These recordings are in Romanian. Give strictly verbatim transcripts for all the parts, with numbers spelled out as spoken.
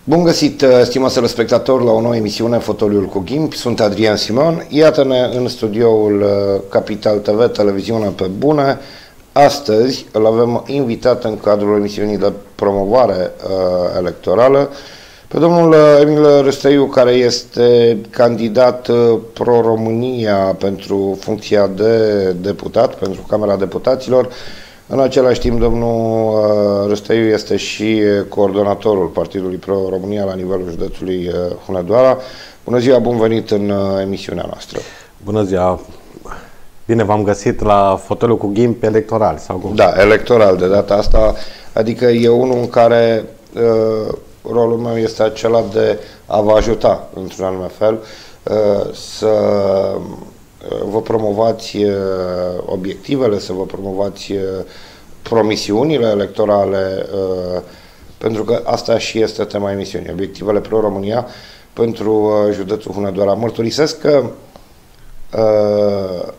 Bun găsit, stimați telespectatori, la o nouă emisiune Fotoliul cu Ghimpi. Sunt Adrian Simon. Iată-ne în studioul Capital T V, televiziunea pe bune. Astăzi îl avem invitat în cadrul emisiunii de promovare uh, electorală pe domnul Emil Râstăiu, care este candidat uh, pro-România pentru funcția de deputat, pentru Camera Deputaților. În același timp, domnul uh, Râstăiu este și coordonatorul Partidului Pro-România la nivelul județului uh, Hunedoara. Bună ziua, bun venit în uh, emisiunea noastră. Bună ziua! Bine v-am găsit la Fotoliul cu Ghimpi electoral, sau cum? Da, electoral de data asta, adică e unul în care uh, rolul meu este acela de a vă ajuta, într-un anume fel, uh, să vă promovați uh, obiectivele, să vă promovați uh, promisiunile electorale, uh, pentru că asta și este tema emisiunii, obiectivele Pro-România pentru uh, județul Hunedoara. Mărturisesc că uh,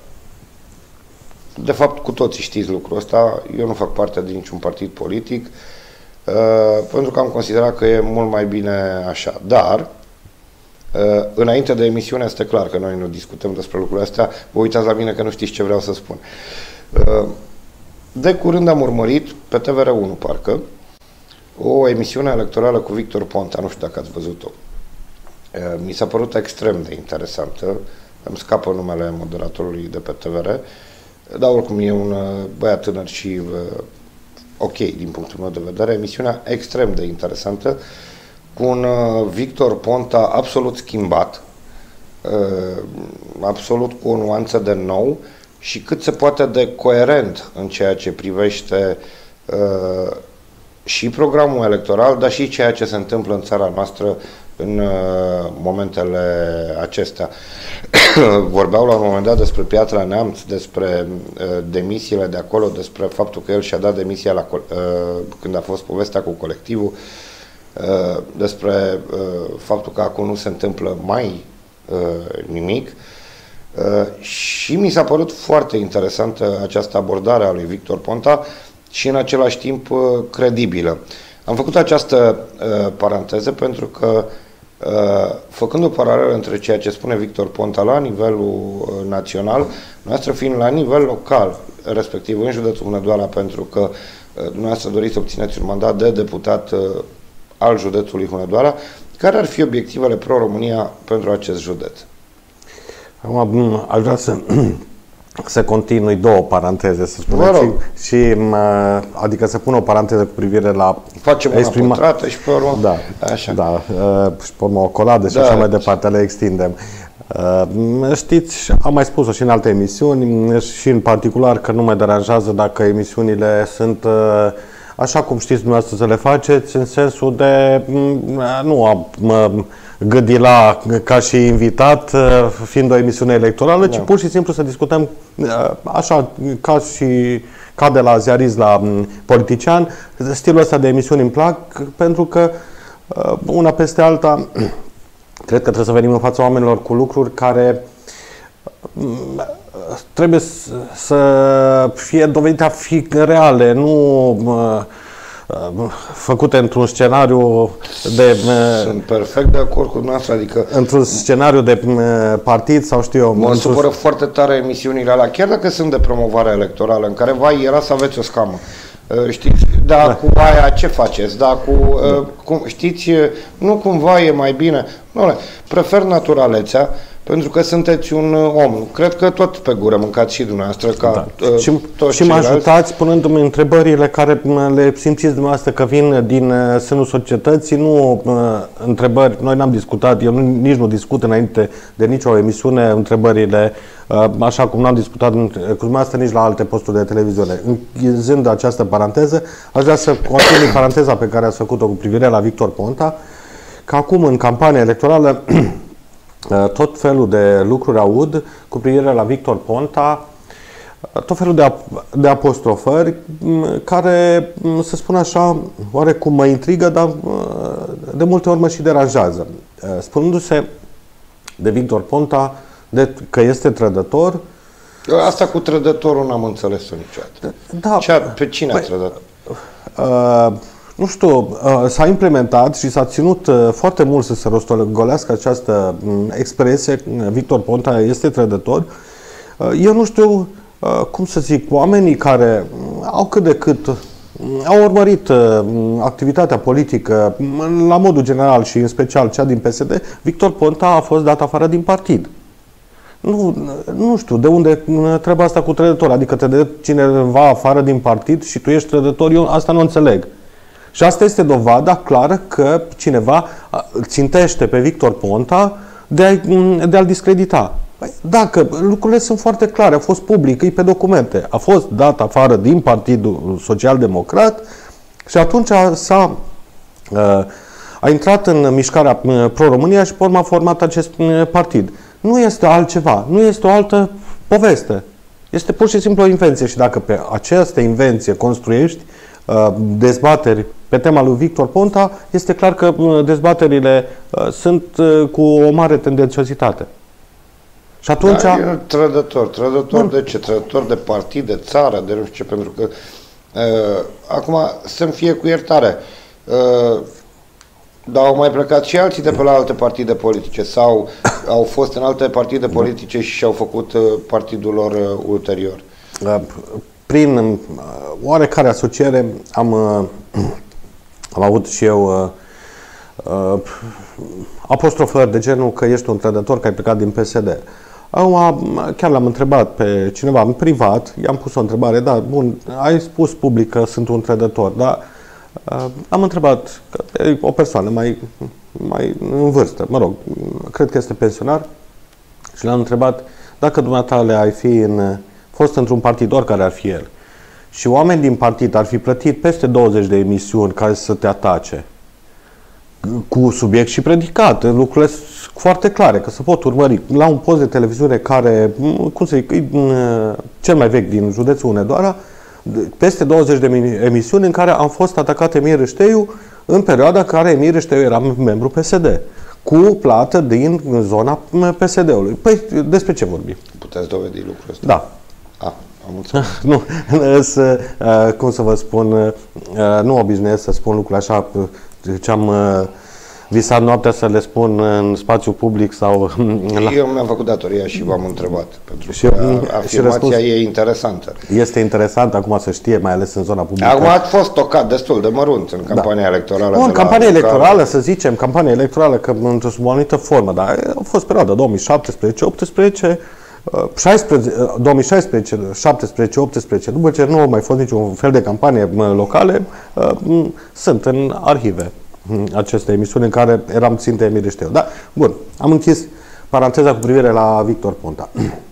de fapt, cu toții știți lucrul ăsta. Eu nu fac parte din niciun partid politic, uh, pentru că am considerat că e mult mai bine așa. Dar, uh, înainte de emisiune, este clar că noi nu discutăm despre lucrurile astea. Vă uitați la mine că nu știți ce vreau să spun. Uh, de curând am urmărit, pe T V R unu, parcă, o emisiune electorală cu Victor Ponta. Nu știu dacă ați văzut-o. Uh, mi s-a părut extrem de interesantă. Îmi scapă numele moderatorului de pe T V R. Dar oricum e un băiat tânăr și uh, ok din punctul meu de vedere. Emisiunea extrem de interesantă, cu un uh, Victor Ponta absolut schimbat, uh, absolut cu o nuanță de nou și cât se poate de coerent în ceea ce privește uh, și programul electoral, dar și ceea ce se întâmplă în țara noastră în uh, momentele acestea. Vorbeau la un moment dat despre Piatra Neamț, despre uh, demisiile de acolo, despre faptul că el și-a dat demisia la, uh, când a fost povestea cu colectivul, uh, despre uh, faptul că acum nu se întâmplă mai uh, nimic. Uh, și mi s-a părut foarte interesantă această abordare a lui Victor Ponta și în același timp uh, credibilă. Am făcut această uh, paranteză pentru că, uh, făcând o paralelă între ceea ce spune Victor Ponta la nivelul uh, național, noastră fiind la nivel local, respectiv în județul Hunedoara, pentru că uh, dumneavoastră doriți să obțineți un mandat de deputat uh, al județului Hunedoara, care ar fi obiectivele Pro-România pentru acest județ? Acum aș vrea să... să continui două paranteze, să spunem, și, și adică să pun o paranteză cu privire la... Facem exprima... una pătrată și pe urmă... Da, așa. Da, și pe urmă o coladă și da, așa mai departe, le extindem. Știți, am mai spus-o și în alte emisiuni, și în particular că nu mă deranjează dacă emisiunile sunt așa cum știți dumneavoastră să le faceți, în sensul de nu am gândi la ca și invitat, fiind o emisiune electorală, da, ci pur și simplu să discutăm așa, ca și ca de la ziarist la politician. Stilul ăsta de emisiuni îmi plac, pentru că una peste alta cred că trebuie să venim în fața oamenilor cu lucruri care trebuie să fie dovedite a fi reale, nu făcute într-un scenariu de... Sunt perfect de acord cu dumneavoastră, adică... Într-un scenariu de partid sau știu eu... Mă supără foarte tare emisiunile alea, chiar dacă sunt de promovare electorală, în care, vai, era să aveți o scamă. Știți, da, da, cu aia ce faceți? Da, cu, da. Cum, știți, nu cumva e mai bine? Nu, prefer naturalețea, pentru că sunteți un om. Cred că tot pe gură mâncați și dumneavoastră, ca da. uh, și, și mă ajutați punându-mi întrebările care le simțiți dumneavoastră că vin din uh, sânul societății, nu uh, întrebări, noi n-am discutat, eu nu, nici nu discut înainte de nicio emisiune întrebările, uh, așa cum n-am discutat cu dumneavoastră nici la alte posturi de televiziune. Închizând această paranteză, aș vrea să continui paranteza pe care ați făcut-o cu privire la Victor Ponta, că acum în campania electorală tot felul de lucruri aud cu privire la Victor Ponta, tot felul de, ap de apostrofări care, să spun așa, oarecum mă intrigă, dar de multe ori mă și deranjează. Spunându-se de Victor Ponta de că este trădător. Asta cu trădătorul n-am înțeles-o niciodată. Da, Cea, pe cine păi, a trădat? Uh, nu știu, s-a implementat și s-a ținut foarte mult să se rostogolească această expresie, Victor Ponta este trădător. Eu nu știu, cum să zic, oamenii care au cât de cât au urmărit activitatea politică la modul general și în special cea din P S D, Victor Ponta a fost dat afară din partid. Nu, nu știu de unde treaba asta cu trădător, adică te dă cineva afară din partid și tu ești trădător, eu asta nu înțeleg. Și asta este dovada clară că cineva țintește pe Victor Ponta de, a, de a-l discredita. Dacă lucrurile sunt foarte clare, a fost public, e pe documente, a fost dat afară din Partidul Social-Democrat și atunci s-a, a intrat în mișcarea Pro-România și pe urmă a format acest partid. Nu este altceva, nu este o altă poveste. Este pur și simplu o invenție și dacă pe această invenție construiești dezbateri pe tema lui Victor Ponta, este clar că dezbaterile sunt cu o mare tendențiozitate. Și atunci... Da, e trădător. Trădător Bun. de ce? Trădător de partid, de țară, de nu știu ce, pentru că uh, acum să-mi fie cu iertare. Uh, dar au mai plecat și alții de pe la alte partide politice sau au fost în alte partide politice și și-au făcut uh, partidul lor uh, ulterior. Uh, prin uh, oarecare asociere am, uh, am avut și eu uh, uh, apostrofări de genul că ești un trădător, că ai plecat din P S D. Acum, chiar l-am întrebat pe cineva în privat, i-am pus o întrebare, da, bun, ai spus public că sunt un trădător, dar uh, am întrebat că o persoană mai, mai în vârstă, mă rog, cred că este pensionar, și l-am întrebat dacă dumneata le ai fi în, fost într-un partid, oricare ar fi el, și oameni din partid ar fi plătit peste douăzeci de emisiuni care să te atace, cu subiect și predicat, lucrurile sunt foarte clare, că se pot urmări. La un post de televiziune care, cum să zic, e cel mai vechi din județul Hunedoara, peste douăzeci de emisiuni în care am fost atacat Emir Râșteiu în perioada în care Emir Râșteiu era membru P S D, cu plată din zona P S D-ului. Păi, despre ce vorbim? Puteți dovedi lucrul ăsta? Da. A, am înțeles. Nu, să, cum să vă spun, nu obișnuiesc să spun lucrurile așa, ce am visat noaptea să le spun în spațiu public sau... La... Eu mi-am făcut datoria și v-am întrebat, pentru și, că afirmația și e interesantă. Este interesant acum să știe, mai ales în zona publică. Acum a fost tocat destul de mărunt în campania da. electorală. În campania electorală, să zicem, campania electorală, că într-o sub o anumită formă, dar a fost perioada două mii șaptesprezece optsprezece, două mii șaisprezece, șaptesprezece, optsprezece, după ce nu a mai fost niciun fel de campanie locale, sunt în arhive aceste emisiuni în care eram ținte Emir Râșteiu. Da, bun, am închis paranteza cu privire la Victor Ponta.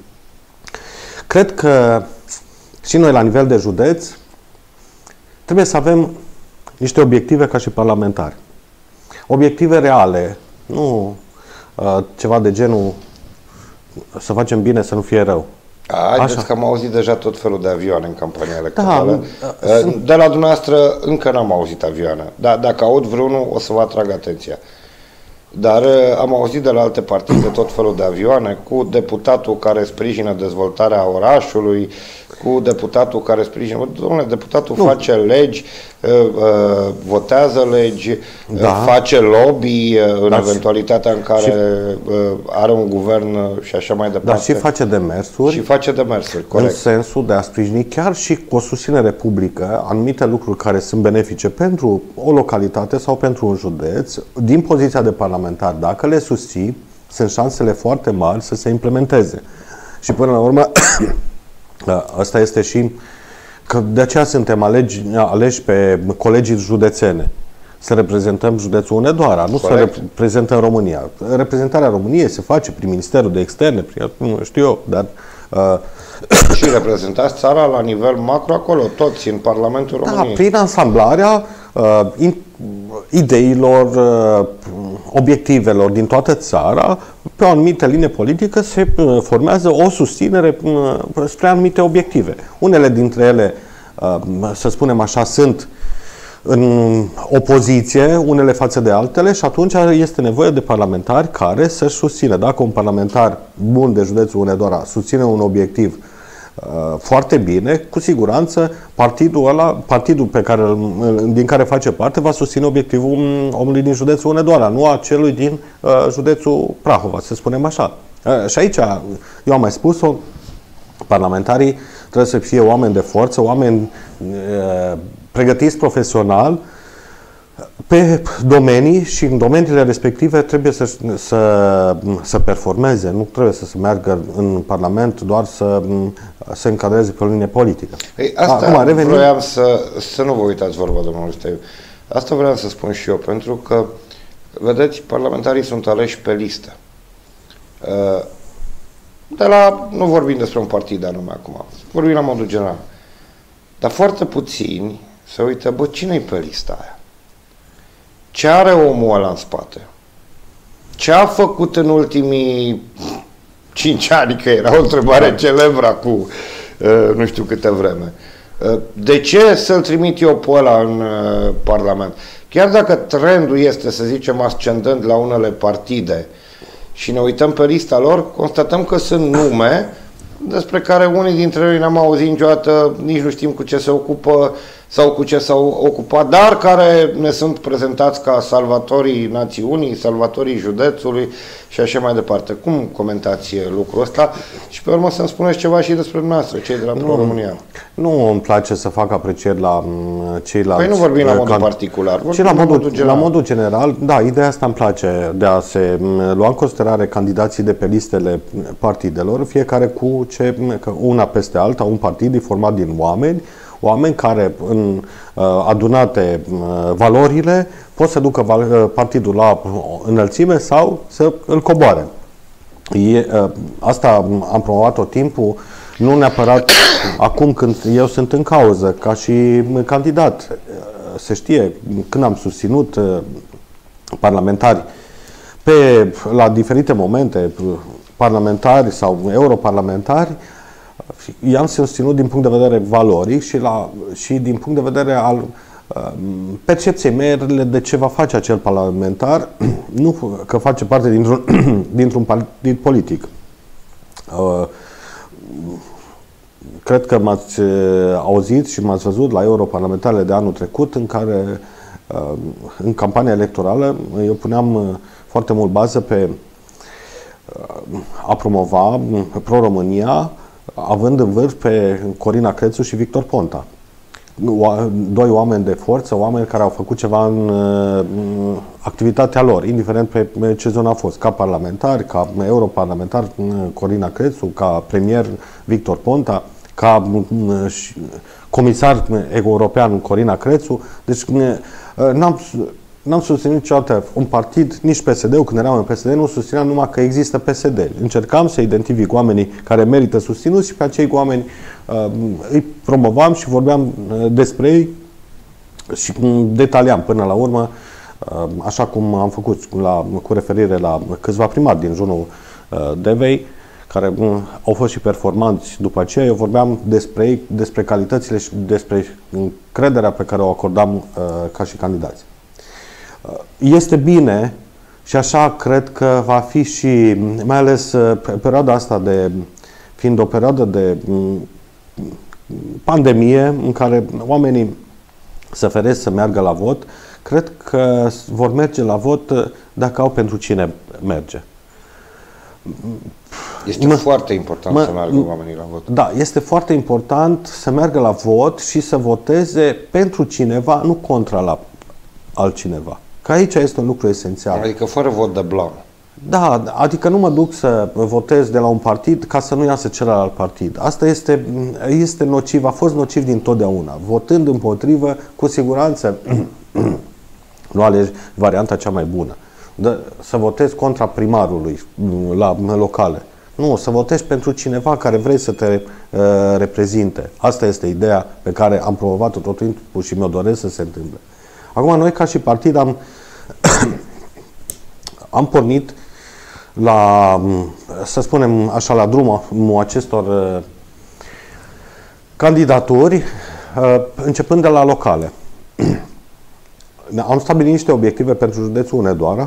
Cred că și noi la nivel de județ trebuie să avem niște obiective ca și parlamentari. Obiective reale, nu uh, ceva de genul să facem bine, să nu fie rău. Haideți că am auzit deja tot felul de avioane în campania electorală. Da, de la dumneavoastră încă n-am auzit avioane. Da, dacă aud vreunul, o să vă atrag atenția. Dar am auzit de la alte partide tot felul de avioane, cu deputatul care sprijină dezvoltarea orașului, cu deputatul care sprijină... Dom'le, deputatul nu. face legi, votează legi, da. face lobby în da, eventualitatea în care și, are un guvern și așa mai departe. Dar și face demersuri. Și face demersuri, corect. În sensul de a sprijini chiar și cu o susținere publică anumite lucruri care sunt benefice pentru o localitate sau pentru un județ, din poziția de parlamentar, dacă le susții, sunt șansele foarte mari să se implementeze. Și până la urmă, asta este și că de aceea suntem alegi, aleși pe colegii județene. Să reprezentăm județul Hunedoara, nu Corect. să reprezentăm România. Reprezentarea României se face prin Ministerul de Externe, prin, nu știu eu, dar... Uh, și reprezentați țara la nivel macro acolo, toți în Parlamentul României. Da, prin asamblarea uh, in, ideilor, uh, obiectivelor din toată țara, pe o anumită linie politică se uh, formează o susținere uh, spre anumite obiective. Unele dintre ele, uh, să spunem așa, sunt în opoziție unele față de altele și atunci este nevoie de parlamentari care să-și susțină. Dacă un parlamentar bun de județul Hunedoara susține un obiectiv foarte bine, cu siguranță partidul ăla, partidul pe care, din care face parte va susține obiectivul omului din județul Hunedoara, nu a celui din uh, județul Prahova, să spunem așa. Uh, și aici, eu am mai spus-o, parlamentarii trebuie să fie oameni de forță, oameni uh, pregătiți profesional pe domenii și în domeniile respective trebuie să, să, să performeze, nu trebuie să se meargă în Parlament doar să se încadreze pe o linie politică. Ei, asta Acum, revenim... vreau să, să nu vă uitați vorba, domnul Steiu. Asta vreau să spun și eu, pentru că, vedeți, parlamentarii sunt aleși pe listă. De la, nu vorbim despre un partid anume acum, vorbim la modul general. Dar foarte puțini se uită, bă, cine-i pe lista aia? Ce are omul ăla în spate? Ce a făcut în ultimii cinci ani, că era o întrebare celebră cu uh, nu știu câte vreme. Uh, de ce să-l trimit eu pe ăla în uh, Parlament? Chiar dacă trendul este, să zicem, ascendent la unele partide și ne uităm pe lista lor, constatăm că sunt nume despre care unii dintre noi n-am auzit niciodată, nici nu știm cu ce se ocupă sau cu ce s-au ocupat, dar care ne sunt prezentați ca salvatorii națiunii, salvatorii județului și așa mai departe. Cum comentați lucrul ăsta? Și pe urmă să-mi spuneți ceva și despre dumneavoastră, cei de la Pro-România. Nu îmi place să fac aprecieri la ceilalți. Păi nu vorbim la modul particular, vorbim la modul, modul general. La modul general, da, ideea asta îmi place de a se lua în considerare candidații de pe listele partidelor, fiecare cu ce, una peste alta, un partid e format din oameni, oameni care, în uh, adunate uh, valorile, pot să ducă uh, partidul la înălțime sau să îl coboare. E, uh, asta am promovat tot timpul, nu neapărat acum când eu sunt în cauză, ca și candidat. Uh, se știe, când am susținut uh, parlamentari pe, la diferite momente, parlamentari sau europarlamentari, i-am susținut din punct de vedere valoric și, la, și din punct de vedere al uh, percepției mele de ce va face acel parlamentar, nu că face parte dintr-un, dintr-un partid politic. Uh, cred că m-ați auzit și m-ați văzut la europarlamentarele de anul trecut, în care, uh, în campania electorală, eu puneam uh, foarte mult bază pe uh, a promova Pro-România, având în vârf pe Corina Crețu și Victor Ponta. Doi oameni de forță, oameni care au făcut ceva în activitatea lor, indiferent pe ce zonă a fost, ca parlamentar, ca europarlamentar Corina Crețu, ca premier Victor Ponta, ca comisar european Corina Crețu. Deci n-am N-am susținut niciodată un partid, nici P S D-ul, când eram în P S D, nu susțineam numai că există P S D. Încercam să identific oamenii care merită susținut și pe acei oameni uh, îi promovam și vorbeam uh, despre ei și detaliam până la urmă, uh, așa cum am făcut la, cu referire la câțiva primari din jurul uh, Devei, care uh, au fost și performanți după aceea. Eu vorbeam despre ei, despre calitățile și despre încrederea pe care o acordam uh, ca și candidați. Este bine și așa cred că va fi și, mai ales pe perioada asta de, fiind o perioadă de pandemie în care oamenii se feresc să meargă la vot, cred că vor merge la vot dacă au pentru cine merge. Este mă, foarte important mă, să meargă oamenii la vot. Da, este foarte important să meargă la vot și să voteze pentru cineva, nu contra la altcineva. Că aici este un lucru esențial. Adică fără vot de blanc. Da, adică nu mă duc să votez de la un partid ca să nu iasă celălalt partid. Asta este, este nociv, a fost nociv dintotdeauna. Votând împotrivă, cu siguranță nu alegi varianta cea mai bună. De, să votezi contra primarului la locale. Nu, să votezi pentru cineva care vrei să te uh, reprezinte. Asta este ideea pe care am promovat-o tot timpul și mi-o doresc să se întâmple. Acum, noi ca și partid am, am pornit la, să spunem așa, la drumul acestor uh, candidaturi, uh, începând de la locale. Am stabilit niște obiective pentru județul Hunedoara,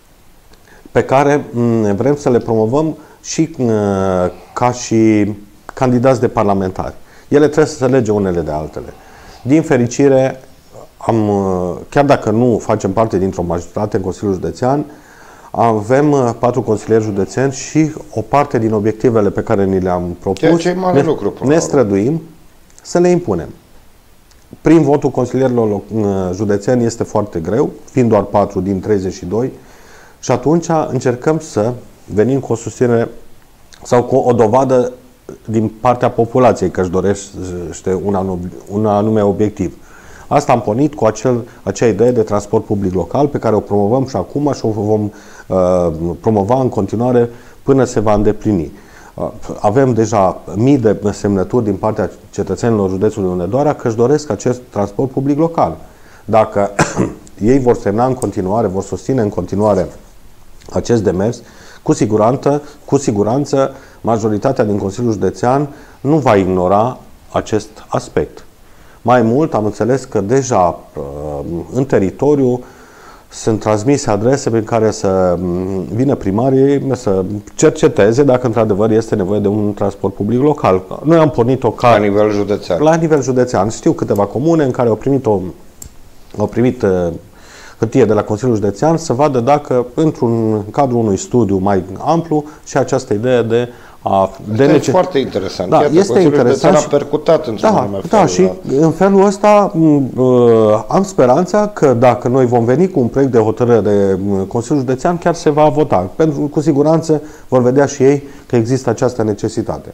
pe care um, vrem să le promovăm și uh, ca și candidați de parlamentari. Ele trebuie să se lege unele de altele. Din fericire, am, chiar dacă nu facem parte dintr-o majoritate în Consiliul Județean, avem patru consilieri județeni și o parte din obiectivele pe care ni le-am propus, ce mare ne, lucru, ne străduim să le impunem. Prin votul consilierilor județeni este foarte greu, fiind doar patru din treizeci și doi, și atunci încercăm să venim cu o susținere sau cu o dovadă din partea populației că își dorește un, un anume obiectiv. Asta am pornit cu acel, acea idee de transport public local pe care o promovăm și acum și o vom uh, promova în continuare până se va îndeplini. Uh, avem deja mii de semnături din partea cetățenilor județului Hunedoara că își doresc acest transport public local. Dacă ei vor semna în continuare, vor susține în continuare acest demers, cu siguranță, cu siguranță majoritatea din Consiliul Județean nu va ignora acest aspect. Mai mult, am înțeles că deja în teritoriu sunt transmise adrese prin care să vină primarii să cerceteze dacă într-adevăr este nevoie de un transport public local. Noi am pornit-o ca... La nivel județean. La nivel județean. Știu câteva comune în care au primit, o, au primit hârtie de la Consiliul Județean să vadă dacă, într-un cadru unui studiu mai amplu, și această idee de a... De este foarte interesant. Da, Iată, este Consiliul interesant. A percutat într-un da, anume da, fel. și da. În felul ăsta uh, am speranța că dacă noi vom veni cu un proiect de hotărâre de Consiliul Județean, chiar se va vota. Pentru cu siguranță vor vedea și ei că există această necesitate.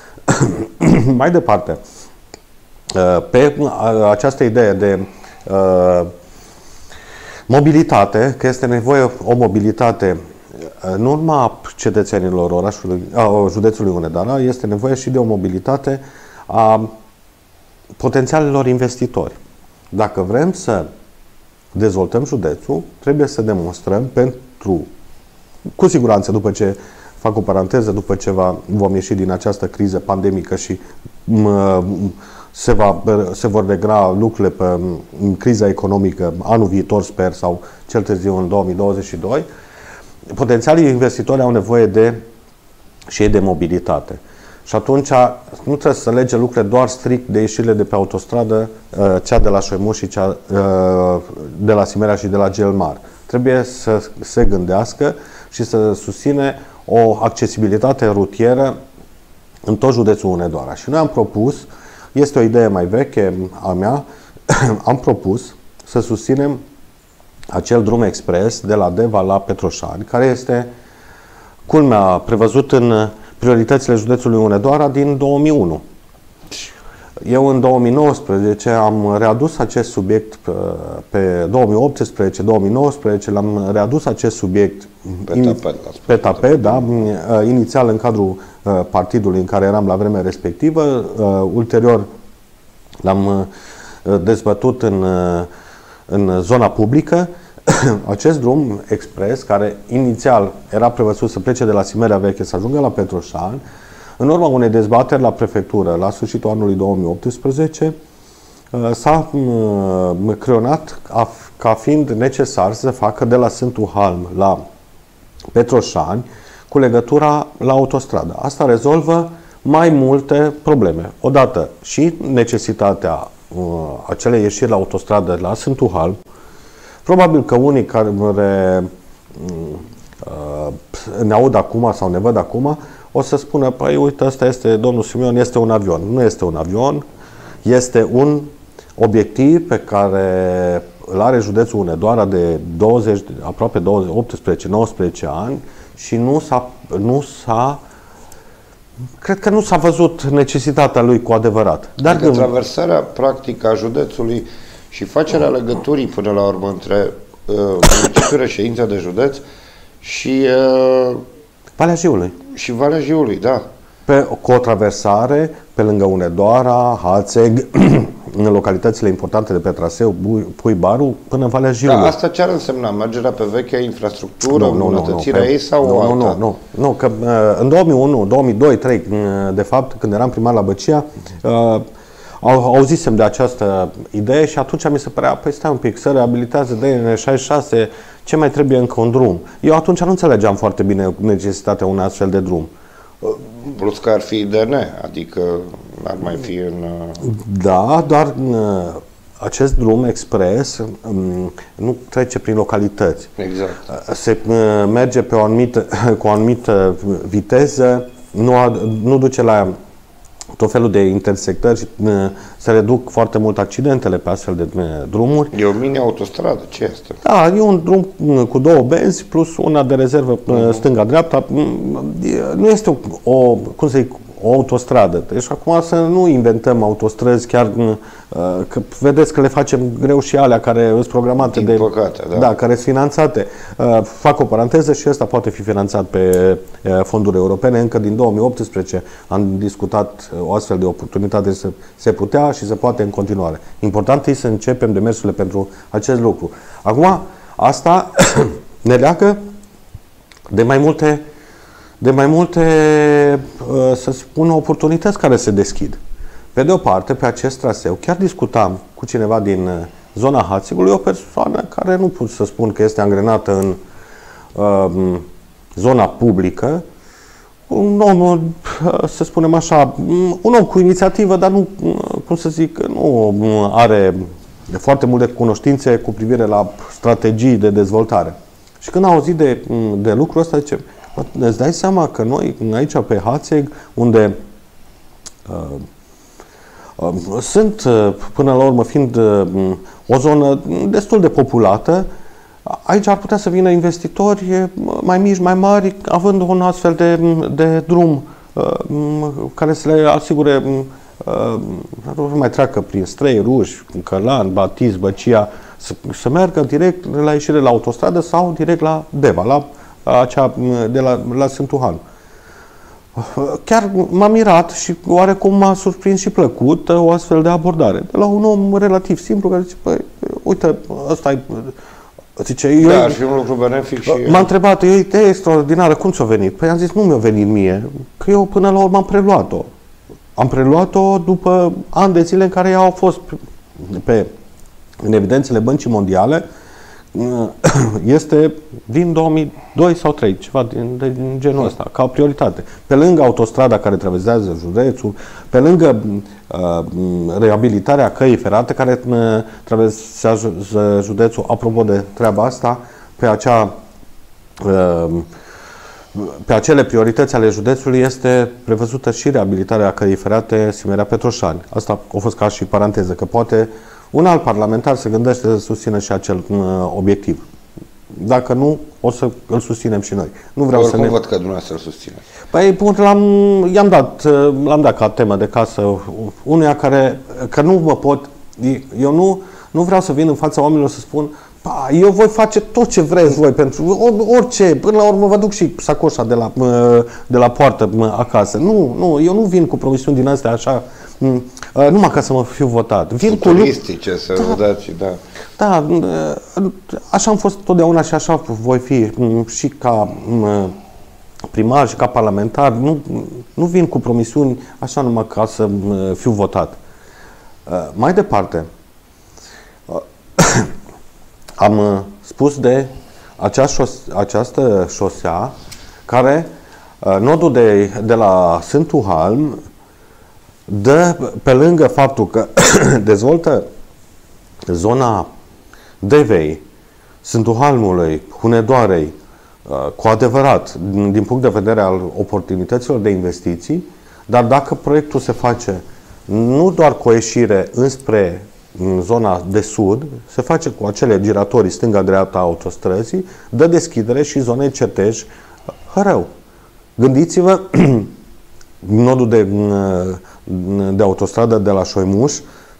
Mai departe, uh, pe uh, această idee de uh, mobilitate, că este nevoie o mobilitate în urma cetățenilor orașului, a, județului Hunedoara, este nevoie și de o mobilitate a potențialilor investitori. Dacă vrem să dezvoltăm județul, trebuie să demonstrăm pentru, cu siguranță după ce, fac o paranteză, după ce va, vom ieși din această criză pandemică și mă, se, va, se vor regra lucrurile pe criza economică anul viitor, sper, sau cel târziu în două mii douăzeci și doi, potențialii investitori au nevoie de și ei de mobilitate. Și atunci nu trebuie să lege lucrurile doar strict de ieșirile de pe autostradă, cea de la Șoimuș și cea de la Simerea și de la Gelmar. Trebuie să se gândească și să susține o accesibilitate rutieră în tot județul Hunedoara. Și noi am propus, este o idee mai veche a mea, am propus să susținem acel drum expres de la Deva la Petroșani, care este, culmea, prevăzut în prioritățile județului Hunedoara din două mii unu. Eu în două mii nouăsprezece am readus acest subiect pe două mii optsprezece două mii nouăsprezece, l-am readus acest subiect pe tapet, pe tapet, da, inițial în cadrul partidului în care eram la vremea respectivă, ulterior l-am dezbătut în, în zona publică. Acest drum expres, care inițial era prevăzut să plece de la Simerea Veche să ajungă la Petroșani, în urma unei dezbateri la prefectură la sfârșitul anului două mii optsprezece, s-a creionat ca fiind necesar să facă de la Sfântul Halm la Petroșani cu legătura la autostradă. Asta rezolvă mai multe probleme. Odată și necesitatea acelei ieșiri la autostradă la Sfântul Halm. Probabil că unii care ne aud acum sau ne văd acum o să spună, păi uite, ăsta este, domnul Simion, este un avion. Nu este un avion, este un obiectiv pe care îl are județul Hunedoara de douăzeci, aproape douăzeci, optsprezece nouăsprezece ani și nu s-a, nu s-a cred că nu s-a văzut necesitatea lui cu adevărat. Dar adică traversarea practică a județului și facerea legăturii până la urmă între uh, municipiul Reședința de județ și uh, Valea Jiului. Și Valea Jiului, da. Pe, cu o traversare pe lângă Hunedoara, Hațeg, în localitățile importante de pe traseu, Pui Baru, până în Valea Jiului. Da, asta ce ar însemna? Mergerea pe vechea infrastructură, îmbunătățirea ei sau nu, alta? Nu, nu, nu, că în două mii unu, două mii doi, două mii trei, de fapt, când eram primar la Băcia, uh, auzisem de această idee și atunci mi se părea, păi stai un pic, să reabilitează de N șaizeci și șase, ce mai trebuie încă un drum? Eu atunci nu înțelegeam foarte bine necesitatea unui astfel de drum. plus că ar fi D N, adică ar mai fi în... Da, dar acest drum expres nu trece prin localități. Exact. Se merge pe o anumită, cu o anumită viteză, nu, nu duce la tot felul de intersectări și se reduc foarte mult accidentele pe astfel de drumuri. E o mini-autostradă, ce este? Da, e un drum cu două benzi plus una de rezervă uh-huh. stânga-dreapta. Nu este o, o, cum să zic, o autostradă. Deci acum să nu inventăm autostrăzi, chiar că vedeți că le facem greu și alea care sunt programate din de... păcate, da. Da, care sunt finanțate. Fac o paranteză și ăsta poate fi finanțat pe fonduri europene. Încă din două mii optsprezece am discutat o astfel de oportunitate să se putea și se poate în continuare. Important e să începem demersurile pentru acest lucru. Acum, asta ne leagă de mai multe de mai multe, să spun, oportunități care se deschid. Pe de o parte, pe acest traseu, chiar discutam cu cineva din zona Hațigului, o persoană care nu pot să spun că este angrenată în uh, zona publică, un om, să spunem așa, un om cu inițiativă, dar nu, cum să zic, nu are foarte multe cunoștințe cu privire la strategii de dezvoltare. Și când a auzit de, de lucrul ăsta, zice, îți dai seama că noi aici pe Hațeg, unde uh, uh, sunt, uh, până la urmă, fiind uh, o zonă destul de populată, aici ar putea să vină investitori mai mici, mai mari, având un astfel de, de drum uh, care să le asigure uh, nu mai treacă prin Strei, Ruși, Călan, Batiz, Băcia, să, să meargă direct la ieșire la autostradă sau direct la Deva, la acea de la, la Sântuhan. Chiar m-a mirat și oarecum m-a surprins și plăcut o astfel de abordare. De la un om relativ simplu care zice, păi, uite, ăsta e... Zice, da, eu, ar fi un lucru benefic și... M-a întrebat, e o idee extraordinară, cum ți-a venit? Păi am zis, nu mi-a venit mie, că eu până la urmă am preluat-o. Am preluat-o după ani de zile în care ea au fost pe, în evidențele Băncii Mondiale. Este din două mii doi sau trei, ceva din, din genul ăsta, ca o prioritate. Pe lângă autostrada care traversează județul, pe lângă uh, reabilitarea căii ferate care uh, traversează județul, apropo de treaba asta, pe acea uh, pe acele priorități ale județului este prevăzută și reabilitarea căii ferate Simerea-Petroșani. Asta a fost ca și paranteză, că poate un alt parlamentar se gândește să susțină și acel uh, obiectiv. Dacă nu, o să îl susținem și noi. Nu vreau Oricum să ne... văd că dumneavoastră îl susține. Păi, l-am, i-am dat, l-am dat ca temă de casă unuia care, că nu mă pot, eu nu, nu vreau să vin în fața oamenilor să spun, pa, eu voi face tot ce vreți voi pentru orice, până la urmă vă duc și sacoșa de la, de la poartă acasă. Nu, nu, eu nu vin cu promisiuni din astea așa, numai ca să mă fiu votat. Vin cu turistice, să da, dați, da. Da, așa am fost totdeauna și așa voi fi și ca primar și ca parlamentar. Nu, nu vin cu promisiuni așa numai ca să fiu votat. Mai departe, am spus de acea șos, această șosea care, nodul de, de la Sfântul Halm, dă, pe lângă faptul că dezvoltă zona Devei, Sfântul Halmului, Hunedoarei, cu adevărat, din punct de vedere al oportunităților de investiții, dar dacă proiectul se face nu doar cu o ieșire înspre zona de sud, se face cu acele giratorii stânga-dreapta autostrăzii, dă deschidere și zonei Certeș, Hărău. Gândiți-vă, nodul de, de autostradă de la Șoimuș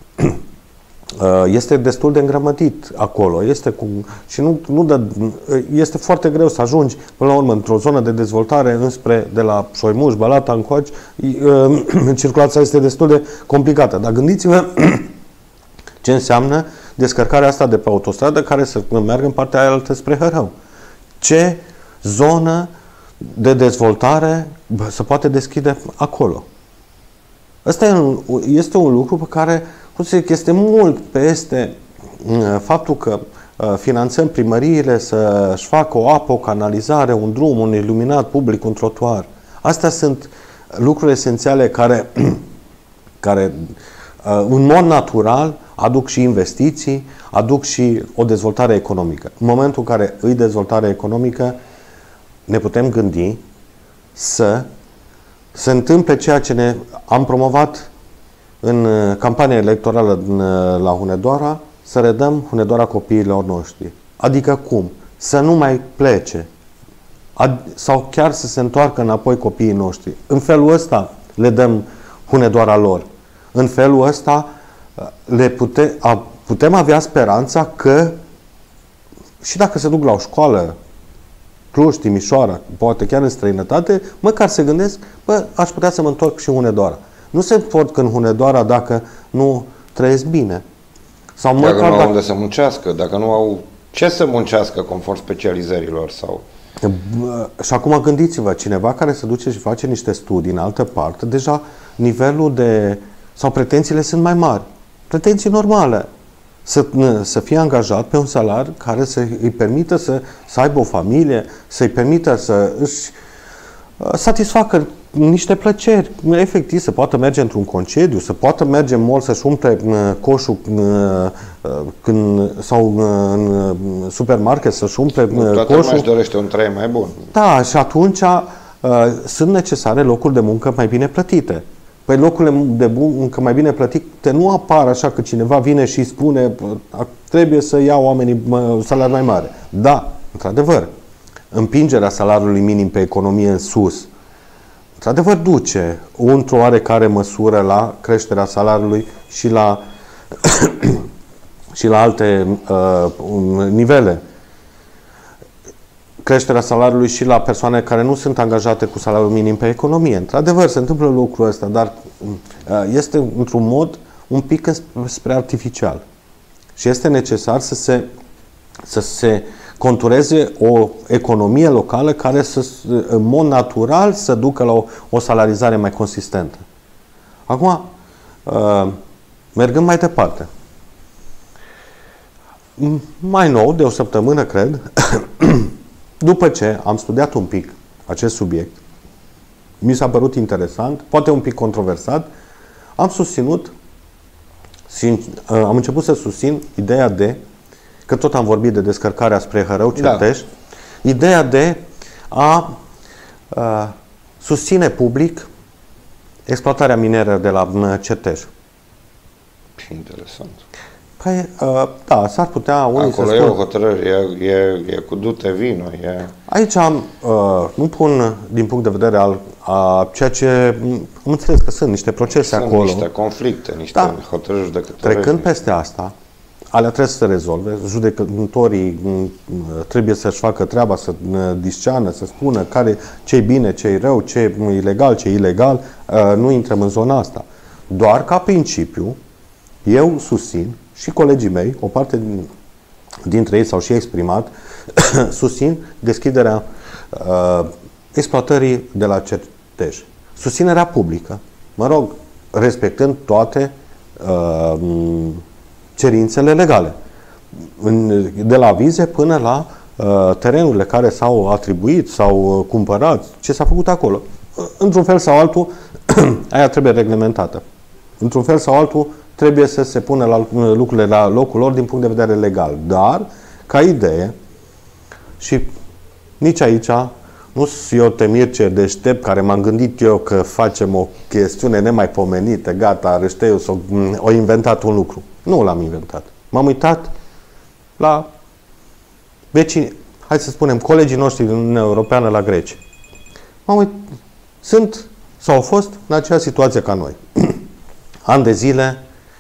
este destul de îngrămădit acolo. Este cu, și nu, nu dă, este foarte greu să ajungi până la urmă într-o zonă de dezvoltare înspre de la Șoimuș, Balata, încoace. Circulația este destul de complicată. Dar gândiți-vă ce înseamnă descărcarea asta de pe autostradă care să meargă în partea aia altă spre Hărău. Ce zonă de dezvoltare se poate deschide acolo. Asta este un lucru pe care, cum să zic, este mult peste faptul că finanțăm primăriile să-și facă o apă, o canalizare, un drum, un iluminat public, un trotuar. Astea sunt lucruri esențiale care, care în mod natural aduc și investiții, aduc și o dezvoltare economică. În momentul în care îi dezvoltare economică, ne putem gândi să se întâmple ceea ce ne am promovat în campania electorală la Hunedoara, să redăm Hunedoara copiilor noștri. Adică cum? Să nu mai plece. Sau chiar să se întoarcă înapoi copiii noștri. În felul ăsta le dăm Hunedoara lor. În felul ăsta le pute, a, putem avea speranța că și dacă se duc la o școală, Cluj, Timișoara, poate chiar în străinătate, măcar se gândesc, bă, aș putea să mă întorc și Hunedoara. Nu se întorc în Hunedoara dacă nu trăiesc bine. Sau dacă măcar nu au dacă... unde să muncească, dacă nu au ce să muncească conform specializărilor sau... Și acum gândiți-vă, cineva care se duce și face niște studii în altă parte, deja nivelul de... sau pretențiile sunt mai mari. Pretenții normale. Să, să fie angajat pe un salar care să îi permită să, să aibă o familie, să îi permită să își satisfacă niște plăceri, efectiv, să poată merge într-un concediu, să poată merge în mall să-și umple coșul când, sau în supermarket să-și umple toată coșul. lumea își dorește un trai mai bun. Da, și atunci uh, sunt necesare locuri de muncă mai bine plătite. Păi locurile de muncă mai bine plătite nu apar așa că cineva vine și spune trebuie să iau oamenii salari mai mare. Da, într-adevăr, împingerea salariului minim pe economie în sus într-adevăr duce într-o oarecare măsură la creșterea salariului și la, și la alte uh, nivele. Creșterea salariului și la persoane care nu sunt angajate cu salariul minim pe economie. Într-adevăr, se întâmplă lucrul ăsta, dar uh, este într-un mod un pic spre artificial. Și este necesar să se, să se contureze o economie locală care să, în mod natural, să ducă la o, o salarizare mai consistentă. Acum, uh, mergând mai departe, mai nou, de o săptămână, cred, după ce am studiat un pic acest subiect, mi s-a părut interesant, poate un pic controversat, am susținut, am început să susțin ideea de, că tot am vorbit de descărcarea spre Hărău-Certeș, da. Ideea de a, a susține public exploatarea minieră de la Certeș. Interesant. Păi, da, s-ar putea... Acolo e o hotărâre, e, e, e cu dute vino. E... Aici am, uh, nu pun din punct de vedere al a ceea ce... Am înțeles că sunt niște procese sunt acolo. Sunt niște conflicte, niște da. hotărâri judecătorești. Trecând peste asta, alea trebuie să se rezolve. Judecătorii trebuie să-și facă treaba, să disceană, să spună care, ce-i bine, ce-i rău, ce-i ilegal, ce-i ilegal. Uh, nu intrăm în zona asta. Doar ca principiu, eu susțin și colegii mei, o parte din, dintre ei s-au și exprimat, susțin deschiderea uh, exploatării de la Certeș. Susținerea publică, mă rog, respectând toate uh, cerințele legale. În, de la avize până la uh, terenurile care s-au atribuit, s-au uh, cumpărat, ce s-a făcut acolo. Într-un fel sau altul, aia trebuie reglementată. Într-un fel sau altul, trebuie să se pună la lucrurile la locul lor din punct de vedere legal. Dar, ca idee, și nici aici, nu sunt eu Temirce deștept care m-am gândit eu că facem o chestiune nemaipomenită, gata, Rășteiu s-o, o inventat un lucru. Nu l-am inventat. M-am uitat la vecini, hai să spunem, colegii noștri din Uniunea Europeană la greci. M-am uitat, sunt sau au fost în aceeași situație ca noi. Ani de zile,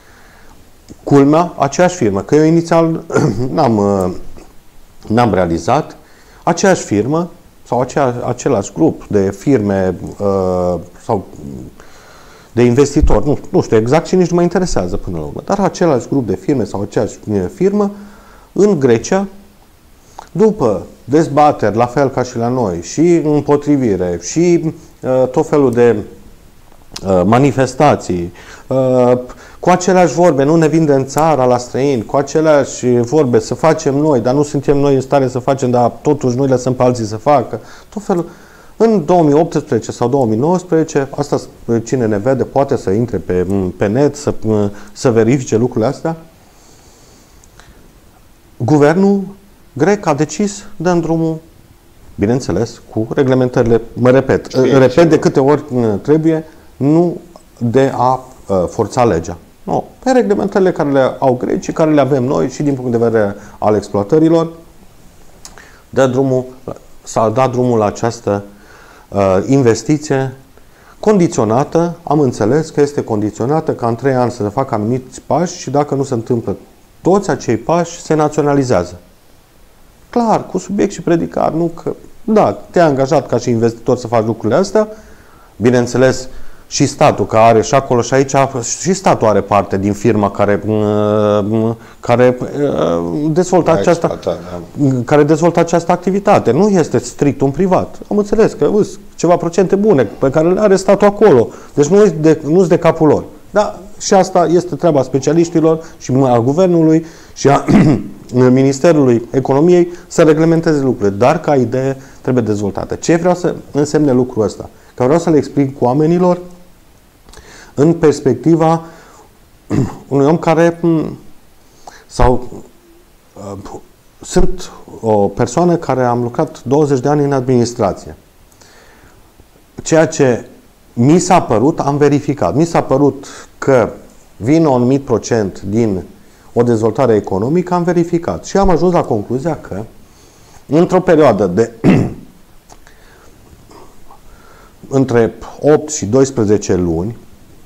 culmea, aceeași firmă, că eu inițial n-am, n-am realizat, aceeași firmă sau acea, același grup de firme uh, sau de investitori, nu, nu știu exact și nici nu mă interesează până la urmă, dar același grup de firme sau aceeași firmă în Grecia, după dezbateri, la fel ca și la noi, și împotrivire, și uh, tot felul de uh, manifestații, uh, cu aceleași vorbe, nu ne vindem țara la străini, cu aceleași vorbe, să facem noi, dar nu suntem noi în stare să facem, dar totuși noi lăsăm pe alții să facă, tot felul. În două mii optsprezece sau două mii nouăsprezece, asta cine ne vede poate să intre pe, pe net, să, să verifice lucrurile astea, guvernul grec a decis, dăm drumul, bineînțeles, cu reglementările, mă repet, Știi, repet de câte ori trebuie, nu de a uh, forța legea. Nu, pe reglementările care le au grecii, care le avem noi și din punct de vedere al exploatărilor, dă drumul, s-a dat drumul la această uh, investiție condiționată, am înțeles că este condiționată ca în trei ani să se facă anumiți pași și dacă nu se întâmplă toți acei pași, se naționalizează. Clar, cu subiect și predicat, nu că, da, te-ai angajat ca și investitor să faci lucrurile astea, bineînțeles, și statul, că are și acolo și aici, și statul are parte din firma care, care dezvoltă această, da. care dezvoltă această activitate. Nu este strict un privat. Am înțeles că uzi, ceva procente bune pe care le are statul acolo. Deci nu sunt de, nu de capul lor. Da, și asta este treaba specialiștilor și a guvernului și a Ministerului Economiei să reglementeze lucrurile. Dar ca idee trebuie dezvoltată. Ce vreau să însemne lucrul ăsta? Că vreau să le explic cu oamenilor în perspectiva unui om care sau uh, sunt o persoană care am lucrat douăzeci de ani în administrație. Ceea ce mi s-a părut, am verificat. Mi s-a părut că vine un anumit procent din o dezvoltare economică, am verificat. Și am ajuns la concluzia că într-o perioadă de între opt și doisprezece luni,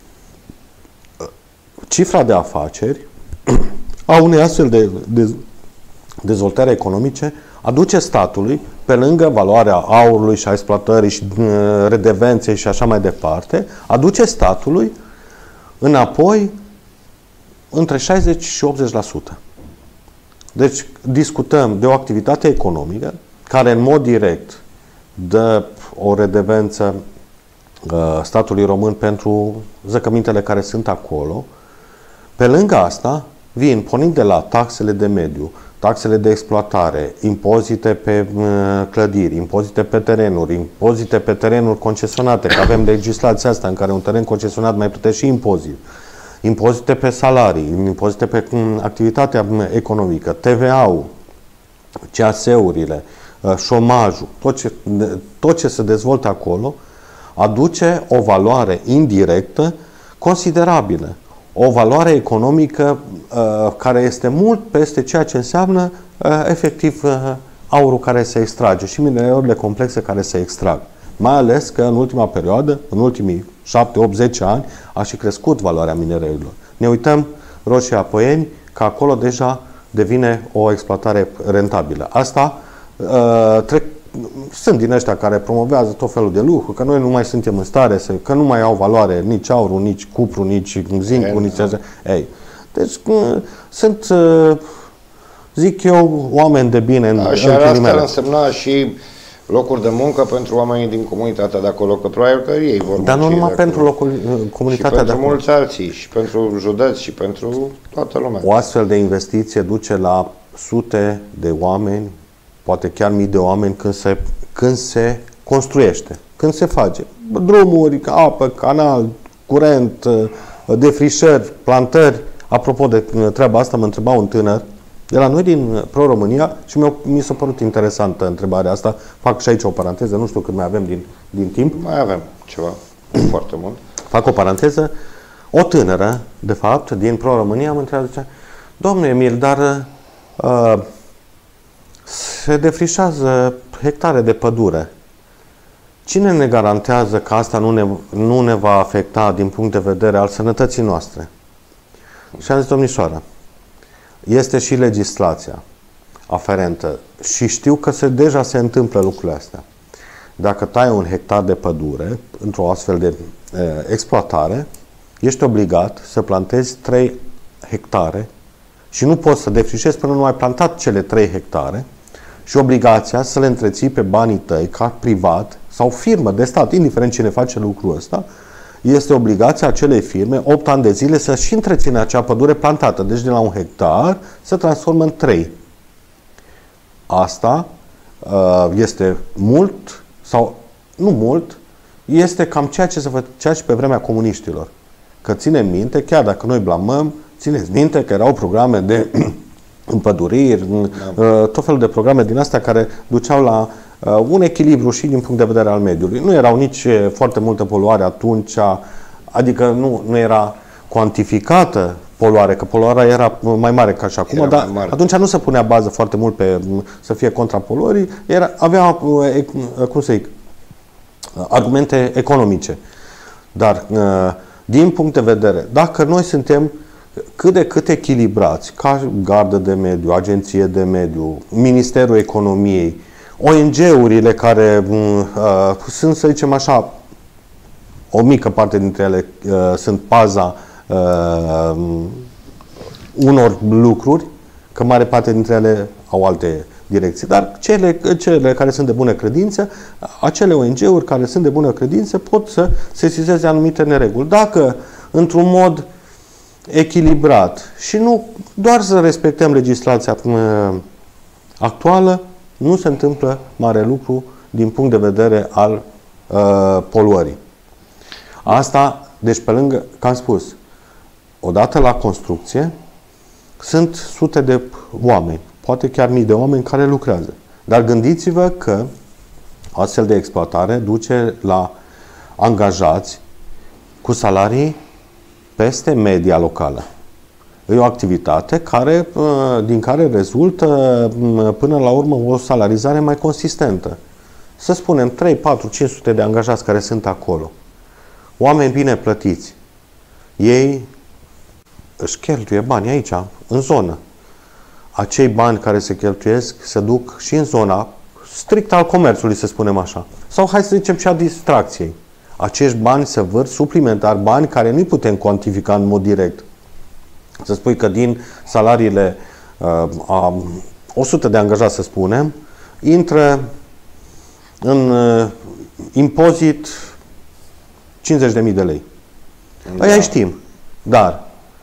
cifra de afaceri a unei astfel de, de dezvoltare economice aduce statului, pe lângă valoarea aurului și a exploatării și redevenței și așa mai departe, aduce statului înapoi între șaizeci și optzeci la sută. Deci discutăm de o activitate economică care în mod direct dă o redevență uh, statului român pentru zăcămintele care sunt acolo. Pe lângă asta, vin, pornind de la taxele de mediu, taxele de exploatare, impozite pe uh, clădiri, impozite pe terenuri, impozite pe terenuri concesionate, că avem legislația asta în care un teren concesionat mai plătește și impozit, impozite pe salarii, impozite pe um, activitatea economică, T V A-ul, C A S-urile, uh, șomajul, tot ce, tot ce se dezvoltă acolo, aduce o valoare indirectă considerabilă. O valoare economică uh, care este mult peste ceea ce înseamnă uh, efectiv uh, aurul care se extrage și minereurile complexe care se extrag. Mai ales că în ultima perioadă, în ultimii șapte, opt, zece ani, a și crescut valoarea minereurilor. Ne uităm Roșia Poieni, că acolo deja devine o exploatare rentabilă. Asta uh, trec, sunt din ăștia care promovează tot felul de lucruri, că noi nu mai suntem în stare, să, că nu mai au valoare nici aurul, nici cupru, nici zincul, nici așa. Ei, deci sunt, zic eu, oameni de bine în, da, și în asta ar însemna și locuri de muncă pentru oamenii din comunitatea de acolo, că probabil că ei vor Dar nu numai pentru locul, comunitatea de acolo. Și pentru mulți alții, și pentru județ, și pentru toată lumea. O astfel de investiție duce la sute de oameni, poate chiar mii de oameni când se, când se construiește, când se face. Drumuri, apă, canal, curent, defrișări, plantări. Apropo de treaba asta, mă întreba un tânăr de la noi din Pro-România și mi s-a părut interesantă întrebarea asta. Fac și aici o paranteză, nu știu cât mai avem din, din timp. Mai avem ceva, foarte mult. Fac o paranteză. O tânără, de fapt, din Pro-România mă întreabă, zicea, domnule Emil, dar uh, se defrișează hectare de pădure. Cine ne garantează că asta nu ne, nu ne va afecta din punct de vedere al sănătății noastre? Și am zis, domnișoară, este și legislația aferentă și știu că se, deja se întâmplă lucrurile astea. Dacă tai un hectar de pădure într-o astfel de e, exploatare, ești obligat să plantezi trei hectare și nu poți să defrișezi până nu ai plantat cele trei hectare și obligația să le întreții pe banii tăi ca privat sau firmă de stat, indiferent cine face lucrul ăsta, este obligația acelei firme opt ani de zile să și întrețină acea pădure plantată. Deci de la un hectar se transformă în trei. Asta uh, este mult sau nu mult, este cam ceea ce se făcea și pe vremea comuniștilor. Că ținem minte, chiar dacă noi blamăm, țineți minte că erau programe de împăduriri, da. tot felul de programe din astea care duceau la un echilibru și din punct de vedere al mediului. Nu erau nici foarte multă poluare atunci, adică nu, nu era cuantificată poluare, că poluarea era mai mare ca și acum, era dar atunci nu se punea bază foarte mult pe să fie contra poluării, era, avea, cum să zic, argumente economice. Dar, din punct de vedere, dacă noi suntem cât de cât echilibrați, ca gardă de mediu, agenție de mediu, Ministerul Economiei, O N G-urile care uh, sunt, să zicem așa, o mică parte dintre ele uh, sunt paza uh, unor lucruri, că mare parte dintre ele au alte direcții. Dar cele, cele care sunt de bună credință, acele O N G-uri care sunt de bună credință pot să sesizeze anumite nereguli. Dacă, într-un mod echilibrat și nu doar să respectăm legislația uh, actuală, nu se întâmplă mare lucru din punct de vedere al uh, poluării. Asta, deci pe lângă, că am spus, odată la construcție, sunt sute de oameni, poate chiar mii de oameni care lucrează. Dar gândiți-vă că astfel de exploatare duce la angajați cu salarii peste media locală. E o activitate care, din care rezultă până la urmă o salarizare mai consistentă. Să spunem trei, patru, cinci sute de angajați care sunt acolo. Oameni bine plătiți. Ei își cheltuie bani aici, în zonă. Acei bani care se cheltuiesc se duc și în zona strict al comerțului, să spunem așa. Sau hai să zicem și a distracției. Acești bani se văd suplimentar, bani care nu putem cuantifica în mod direct. Să spui că din salariile uh, a o sută de angajați, să spunem, intră în uh, impozit cincizeci de mii de lei. Da. Aia știm. Dar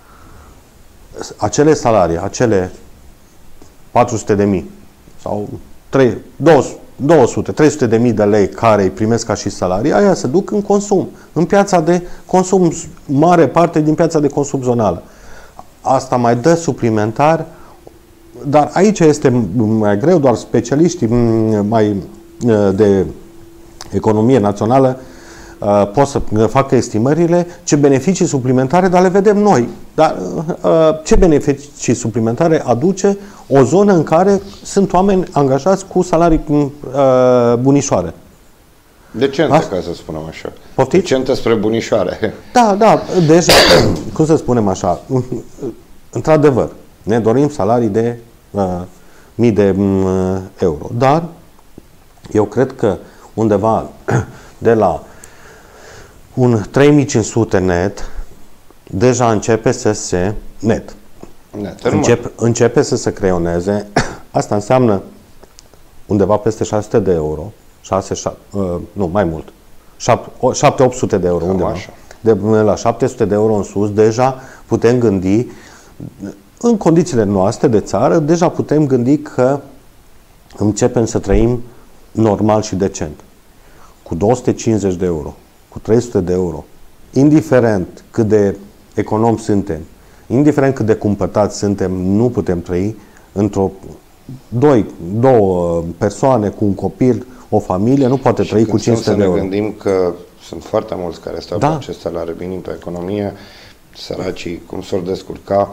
acele salarii, acele patru sute de mii sau două sute, trei sute de mii de lei care îi primesc ca și salarii, aia se duc în consum, în piața de consum, mare parte din piața de consum zonală. Asta mai dă suplimentar, dar aici este mai greu, doar specialiștii mai de economie națională pot să facă estimările ce beneficii suplimentare, dar le vedem noi. Dar ce beneficii suplimentare aduce o zonă în care sunt oameni angajați cu salarii bunișoare? Decentă, ca să spunem așa. Poftiți? Decentă spre bunișoare. Da, da. Deci, cum să spunem așa, într-adevăr, ne dorim salarii de uh, mii de uh, euro. Dar eu cred că undeva de la un trei mii cinci sute net deja începe să se net. net începe, începe să se creioneze. Asta înseamnă undeva peste șase sute de euro. șase, șapte, uh, nu, mai mult. șapte opt sute de euro. Undeva. De la șapte sute de euro în sus, deja putem gândi, în condițiile noastre de țară, deja putem gândi că începem să trăim normal și decent. Cu două sute cincizeci de euro, cu trei sute de euro, indiferent cât de econom suntem, indiferent cât de cumpătați suntem, nu putem trăi într-o doi, două persoane cu un copil, o familie, nu poate și trăi cu cinci sute de euro. Să ne gândim că sunt foarte mulți care stau da. pe acest salariu minim pe economie, săracii, cum s-or descurca.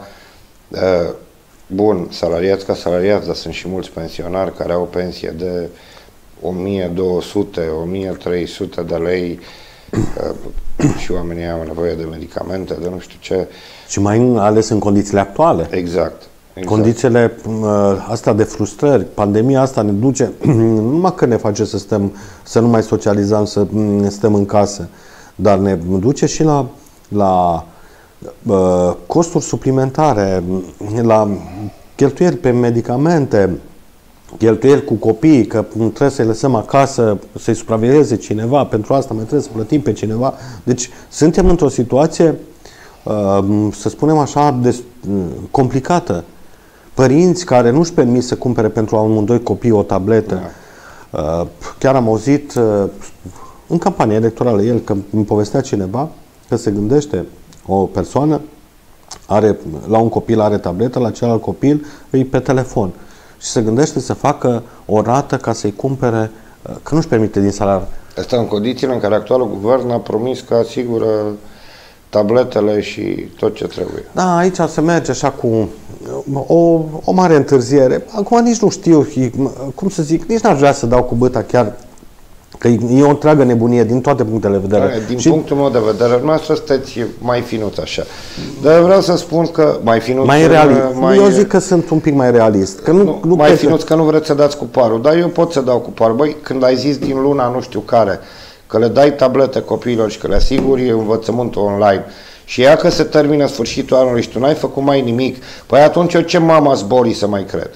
Bun, salariați ca salariați, dar sunt și mulți pensionari care au o pensie de o mie două sute, o mie trei sute de lei și oamenii au nevoie de medicamente, de nu știu ce. Și mai ales în condițiile actuale. Exact. Exact. Condițiile uh, astea de frustrări, pandemia asta ne duce, nu numai că ne face să stăm, să nu mai socializăm, să ne stăm în casă, dar ne duce și la, la uh, costuri suplimentare, la cheltuieli pe medicamente, cheltuieli cu copiii, că trebuie să-i lăsăm acasă, să-i supravegheze cineva, pentru asta mai trebuie să plătim pe cineva. Deci suntem într-o situație, uh, să spunem așa, de, uh, complicată. Părinți care nu-și permit să cumpere pentru amândoi copii o tabletă. Da. Chiar am auzit în campania electorală, el, că îmi povestea cineva, că se gândește o persoană, are, la un copil are tabletă, la celălalt copil îi pe telefon. Și se gândește să facă o rată ca să-i cumpere, că nu-și permite din salariu. Asta în condițiile în care actualul guvern a promis că asigură tabletele și tot ce trebuie. Da, aici se merge așa cu o, o mare întârziere. Acum nici nu știu, cum să zic, nici n-aș vrea să dau cu băta chiar, că e o întreagă nebunie din toate punctele de vedere. Da, din și punctul meu de vedere, noastră sunteți mai finuți așa. Dar vreau să spun că mai finuți... Mai realist. Mai... Eu zic că sunt un pic mai realist. Că nu, nu, nu mai plece... finuți că nu vreți să dați cu parul. Dar eu pot să dau cu parul. Băi, când ai zis din luna nu știu care, că le dai tablete copiilor și că le asiguri învățământul online, și ea că se termină sfârșitul anului și tu n-ai făcut mai nimic, păi atunci eu ce mama zbori să mai cred?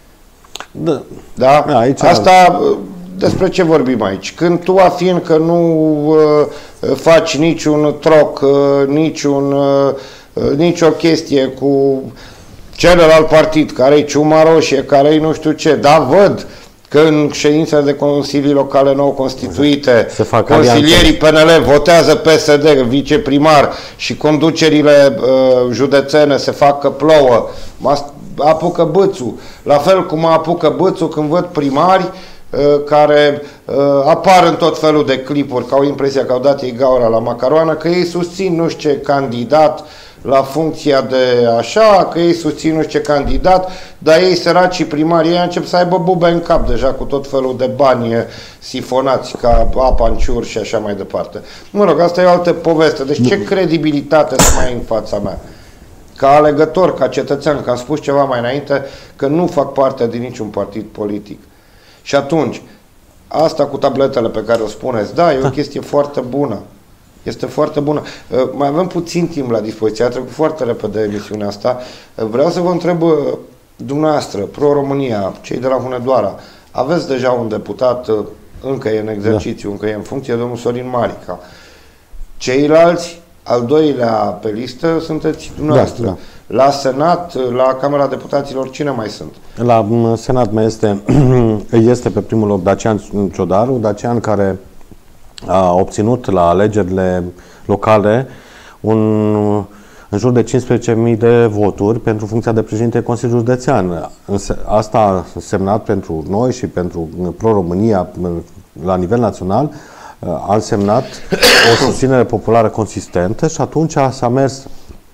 Da. Da? Da, aici asta... Despre ce vorbim aici? Când tu afirmi că nu uh, faci niciun troc, uh, niciun, uh, nicio chestie cu celălalt partid, care-i ciuma roșie, care-i nu știu ce, dar văd că în ședințele de consilii locale nou constituite, consilierii P N L votează P S D, viceprimar, și conducerile uh, județene se fac că plouă, apucă bâțul. La fel cum apucă bâțul când văd primari care uh, apar în tot felul de clipuri, că au impresia că au dat ei gaura la macaroană, că ei susțin nu știu ce candidat la funcția de așa, că ei susțin nu știu ce candidat, dar ei săraci și primarii ei încep să aibă bube în cap deja cu tot felul de bani sifonați ca apa în ciur și așa mai departe. Mă rog, asta e o altă poveste. Deci ce credibilitate să mai ai în fața mea? Ca alegător, ca cetățean, că am spus ceva mai înainte, că nu fac parte din niciun partid politic. Și atunci, asta cu tabletele pe care o spuneți, da, e o chestie foarte bună. Este foarte bună. Uh, mai avem puțin timp la dispoziție, a trecut foarte repede emisiunea asta. Uh, vreau să vă întreb, uh, dumneavoastră, Pro-România, cei de la Hunedoara, aveți deja un deputat, uh, încă e în exercițiu, da. încă e în funcție, domnul Sorin Marica. Ceilalți, al doilea pe listă, sunteți dumneavoastră. Da, da. La Senat, la Camera Deputaților, cine mai sunt? La Senat mai este, este pe primul loc Dacian Ciodaru, Dacian care a obținut la alegerile locale un, în jur de cincisprezece mii de voturi pentru funcția de președinte Consiliului Județean. Asta a însemnat pentru noi și pentru Pro-România la nivel național, a însemnat o susținere populară consistentă și atunci s-a mers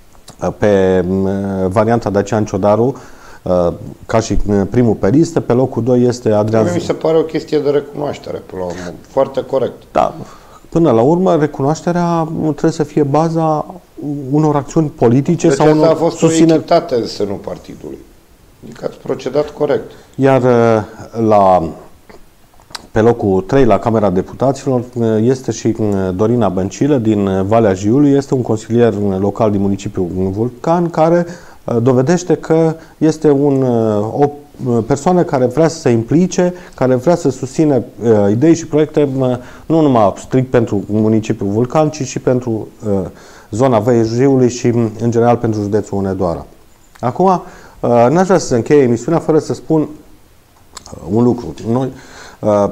pe varianta Dacian Ciodaru ca și primul pe listă, pe locul doi este Adrian. Mi se pare o chestie de recunoaștere, până la urmă. Foarte corect. Da. Până la urmă, recunoașterea trebuie să fie baza unor acțiuni politice deci sau unor a fost susținere. O echitate în sânul partidului. Adică ați procedat corect. Iar la pe locul trei la Camera Deputaților este și Dorina Băncilă din Valea Jiului, este un consilier local din municipiul Vulcan care dovedește că este un, o persoană care vrea să se implice, care vrea să susține idei și proiecte nu numai strict pentru municipiul Vulcan, ci și pentru zona Valea Jiului și în general pentru județul Hunedoara. Acum, n-aș vrea să se încheie emisiunea fără să spun un lucru. Noi Uh,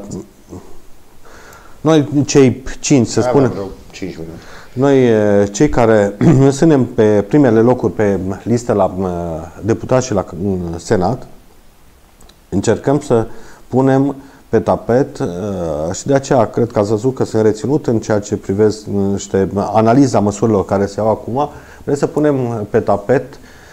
noi cei cinci, să spunem, noi cei care suntem pe primele locuri pe listă la deputați și la Senat, încercăm să punem pe tapet și de aceea cred că ați văzut că sunt reținut în ceea ce privește analiza măsurilor care se iau acum. Vrem să punem pe tapet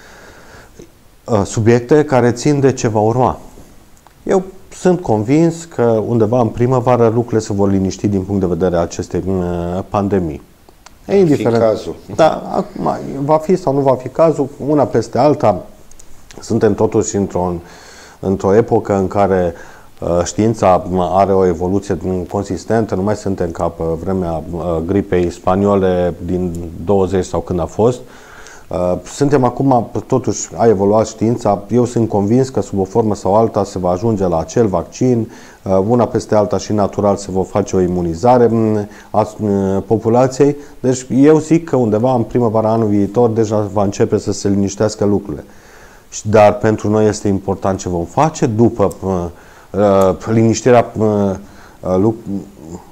subiecte care țin de ce va urma. Eu sunt convins că undeva în primăvară lucrurile se vor liniști din punct de vedere a acestei pandemii. E indiferent. Cazul. Da, acum, va fi sau nu va fi cazul, una peste alta. Suntem totuși într-o într-o epocă în care uh, știința are o evoluție consistentă, nu mai suntem ca pe vremea uh, gripei spaniole din douăzeci sau când a fost. Suntem acum, totuși a evoluat știința, eu sunt convins că sub o formă sau alta se va ajunge la acel vaccin, una peste alta și natural se va face o imunizare a populației, deci eu zic că undeva în primăvara anului viitor deja va începe să se liniștească lucrurile. Dar pentru noi este important ce vom face după liniștirea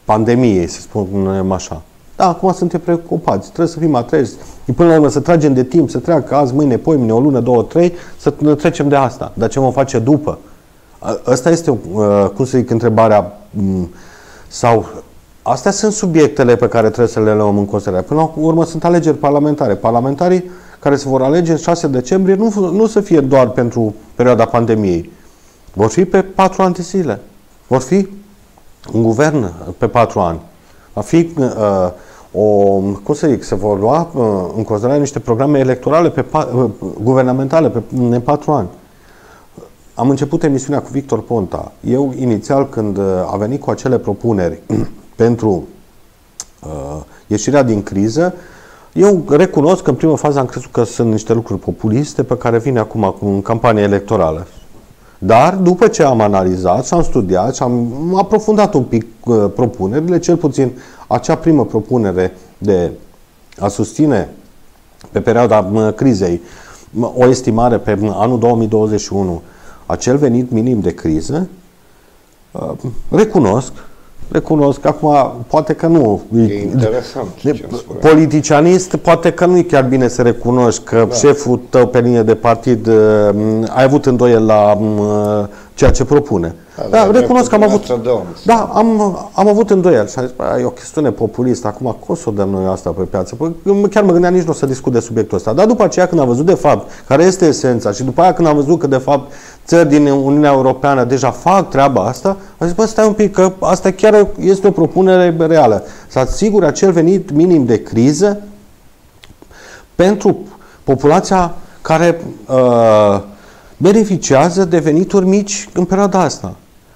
pandemiei, să spunem așa. Da, acum suntem preocupați, trebuie să fim atenți. Până la urmă să tragem de timp, să treacă azi, mâine, poimine, o lună, două, trei, să trecem de asta. Dar ce vom face după? Asta este, cum să zic, întrebarea. Sau astea sunt subiectele pe care trebuie să le luăm în considerare. Până la urmă sunt alegeri parlamentare. Parlamentarii care se vor alege în șase decembrie nu, nu să fie doar pentru perioada pandemiei. Vor fi pe patru ani de zile. Vor fi un guvern pe patru ani. Va fi uh, o, cum să zic, se vor lua uh, în considerare niște programe electorale pe uh, guvernamentale pe în patru ani. Am început emisiunea cu Victor Ponta. Eu, inițial, când a venit cu acele propuneri pentru uh, ieșirea din criză, eu recunosc că în prima fază am crezut că sunt niște lucruri populiste pe care vine acum în campanie electorală. Dar, după ce am analizat și am studiat și am aprofundat un pic uh, propunerile, cel puțin acea primă propunere de a susține pe perioada uh, crizei o estimare pe anul două mii douăzeci și unu acel venit minim de criză, uh, recunosc, recunosc că acum poate că nu. E interesant. De, politicianist, poate că nu e chiar bine să recunoști că da. șeful tău pe linie de partid uh, ai avut îndoiel la uh, ceea ce propune. Da, da recunosc că am avut, da, am, am avut îndoiel și am zis, e o chestiune populistă, acum cum să o dăm noi asta pe piață? Păi, chiar mă gândeam nici nu o să discut de subiectul ăsta. Dar după aceea când am văzut de fapt care este esența și după aia când am văzut că de fapt țări din Uniunea Europeană deja fac treaba asta, am zis, bă, stai un pic, că asta chiar este o propunere reală. Să asigure acel venit minim de criză pentru populația care uh, beneficiază de venituri mici în perioada asta.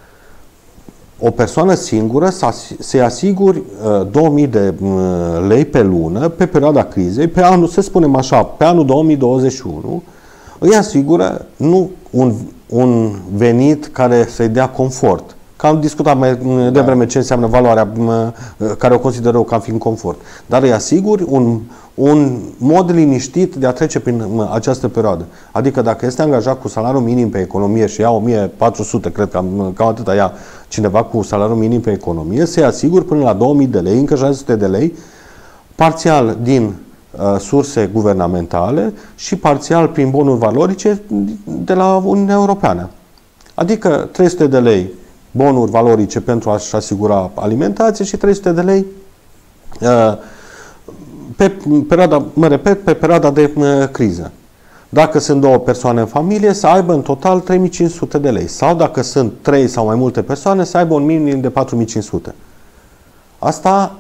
O persoană singură să-i asiguri uh, două mii de uh, lei pe lună pe perioada crizei, pe anul, să spunem așa, pe anul două mii douăzeci și unu, îi asigură nu un, un venit care să-i dea confort. Că am discutat mai devreme ce înseamnă valoarea care o consider eu ca fiind confort. Dar îi asiguri un, un mod liniștit de a trece prin această perioadă. Adică dacă este angajat cu salariul minim pe economie și ia o mie patru sute, cred că cam atâta ia cineva cu salariul minim pe economie, să-i asiguri până la două mii de lei, încă șase sute de lei, parțial din uh, surse guvernamentale și parțial prin bonuri valorice de la Uniunea Europeană. Adică trei sute de lei bonuri valorice pentru a-și asigura alimentație și trei sute de lei uh, pe perioada, mă repet, pe perioada de uh, criză. Dacă sunt două persoane în familie, să aibă în total trei mii cinci sute de lei. Sau dacă sunt trei sau mai multe persoane, să aibă un minim de patru mii cinci sute. Asta,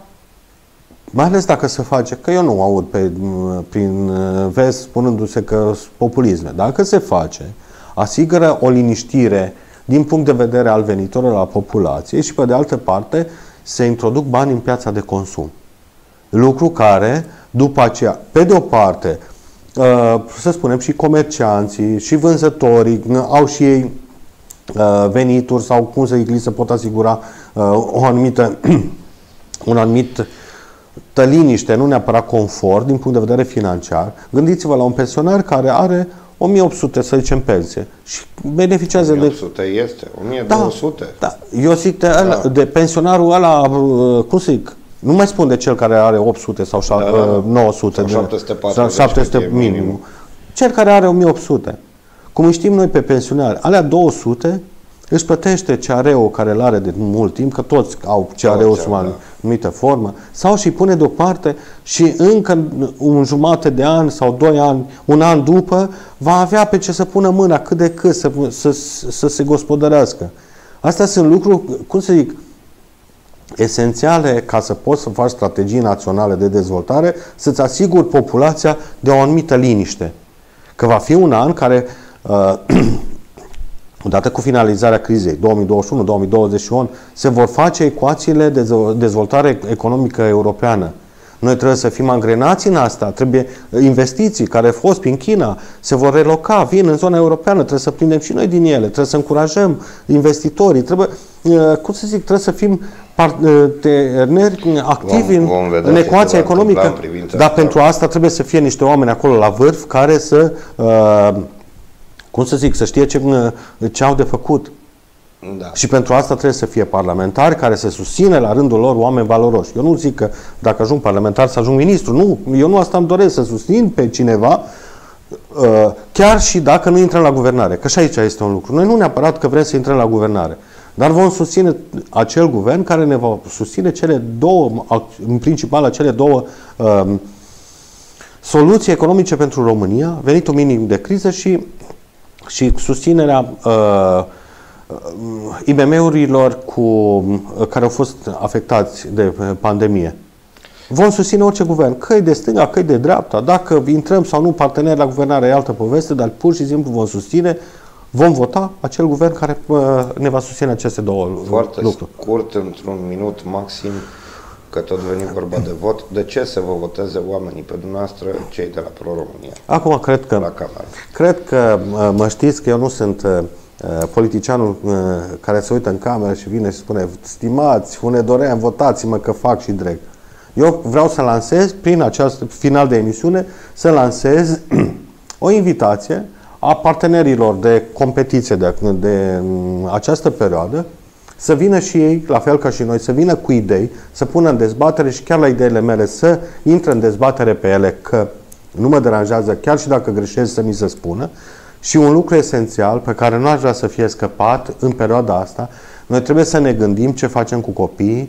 mai ales dacă se face, că eu nu aud pe, prin vest spunându-se că sunt populisme. Dacă se face, asigură o liniștire din punct de vedere al venitorilor la populație și, pe de altă parte, se introduc bani în piața de consum. Lucru care, după aceea, pe de o parte, să spunem, și comercianții, și vânzătorii au și ei venituri sau, cum să zic, li se pot asigura o anumită, un anumit liniște, nu neapărat confort, din punct de vedere financiar. Gândiți-vă la un pensionar care are o mie opt sute, să zicem, pensie și beneficiază de... o mie opt sute este, o mie două sute. Da, da. Eu zic de, ăla, da. de pensionarul ăla, cum să zic, nu mai spun de cel care are opt sute sau da, da. nouă sute, sau șapte sute patruzeci, șapte sute minim. Cel care are o mie opt sute. Cum știm noi pe pensionari, alea două sute își plătește C R O-ul care îl are de mult timp, că toți au C R O-ul sub o anumită formă, sau și pune deoparte și încă un jumate de an sau doi ani, un an după, va avea pe ce să pună mâna cât de cât să, să, să se gospodărească. Astea sunt lucruri, cum să zic, esențiale ca să poți să faci strategii naționale de dezvoltare, să-ți asiguri populația de o anumită liniște. Că va fi un an care, uh, odată cu finalizarea crizei două mii douăzeci și unu două mii douăzeci și unu, se vor face ecuațiile de dezvoltare economică europeană. Noi trebuie să fim angrenați în asta, trebuie investiții care au fost prin China, se vor reloca, vin în zona europeană, trebuie să prindem și noi din ele, trebuie să încurajăm investitorii, trebuie, cum să zic, trebuie să fim parteneri activi vom, vom în, în ecuația economică, dar pentru asta trebuie să fie niște oameni acolo la vârf care să, uh, cum să zic, să știe ce, ce au de făcut. Da. Și pentru asta trebuie să fie parlamentari care să susține la rândul lor oameni valoroși. Eu nu zic că dacă ajung parlamentar să ajung ministru. Nu, eu nu asta îmi doresc, să susțin pe cineva chiar și dacă nu intrăm la guvernare. Că și aici este un lucru. Noi nu neapărat că vrem să intrăm la guvernare, dar vom susține acel guvern care ne va susține cele două, în principal acele două um, soluții economice pentru România, venitul minim de criză și, și susținerea uh, I M M-urilor cu, care au fost afectați de pandemie. Vom susține orice guvern, că e de stânga, că e de dreapta, dacă intrăm sau nu parteneri la guvernare e altă poveste, dar pur și simplu vom susține, vom vota acel guvern care ne va susține aceste două Foarte lucruri. Foarte scurt, într-un minut maxim, că tot veni vorba de vot, de ce să vă voteze oamenii pe dumneavoastră, cei de la Pro-România? Acum, cred că, cred că mă știți că eu nu sunt politicianul care se uită în cameră și vine și spune stimați, une doream, votați-mă că fac și dreg. Eu vreau să lansez, prin acest final de emisiune, să lansez o invitație a partenerilor de competiție de, de această perioadă să vină și ei, la fel ca și noi, să vină cu idei, să pună în dezbatere și chiar la ideile mele să intre în dezbatere pe ele, că nu mă deranjează, chiar și dacă greșesc, să mi se spună. Și un lucru esențial pe care nu aș vrea să fie scăpat în perioada asta, noi trebuie să ne gândim ce facem cu copiii,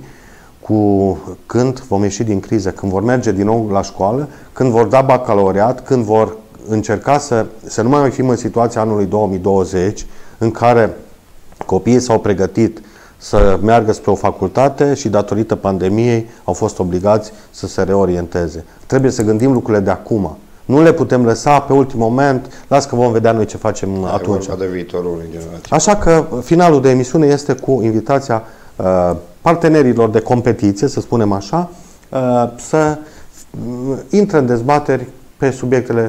cu când vom ieși din criză, când vor merge din nou la școală, când vor da bacalaureat, când vor încerca să, să nu mai fim în situația anului două mii douăzeci, în care copiii s-au pregătit să meargă spre o facultate și datorită pandemiei au fost obligați să se reorienteze. Trebuie să gândim lucrurile de acum. Nu le putem lăsa pe ultimul moment, las că vom vedea noi ce facem Ai atunci. de viitorul unei generații. Așa că finalul de emisiune este cu invitația uh, partenerilor de competiție, să spunem așa, uh, să intre în dezbateri pe subiectele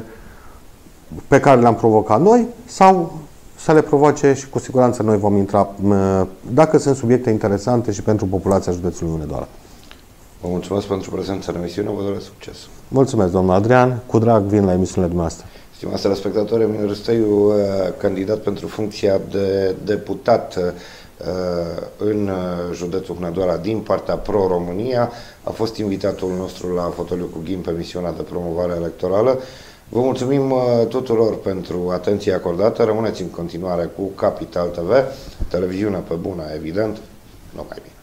pe care le-am provocat noi sau să le provoace și cu siguranță noi vom intra uh, dacă sunt subiecte interesante și pentru populația județului Hunedoara. Vă mulțumesc pentru prezența în emisiune, vă doresc succes. Mulțumesc, domnul Adrian. Cu drag vin la emisiunile dumneavoastră. Stimați telespectatori, Emil Râstăiu, candidat pentru funcția de deputat în județul Hunedoara din partea Pro-România, a fost invitatul nostru la fotoliu cu ghim pe misiunea de promovare electorală. Vă mulțumim tuturor pentru atenția acordată. Rămâneți în continuare cu Capital T V, televiziunea pe bună, evident. Numai bine.